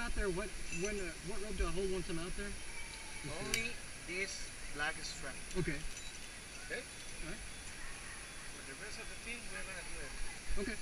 out there, what rope do I hold once I'm out there? Only this black strap. Okay. Okay? Alright. For the rest of the thing, we're gonna do it. Okay.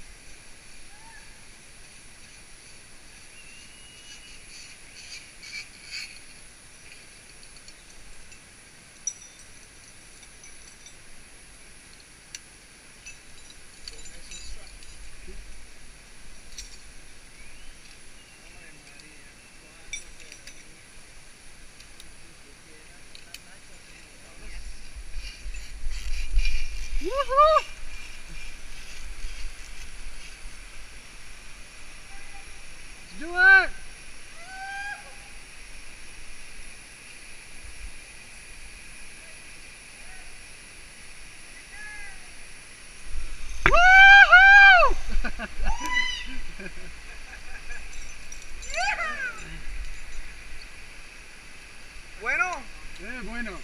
Woohoo! Let's do it! Woohoo! Bueno. Bueno.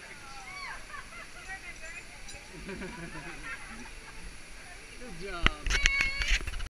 Good job.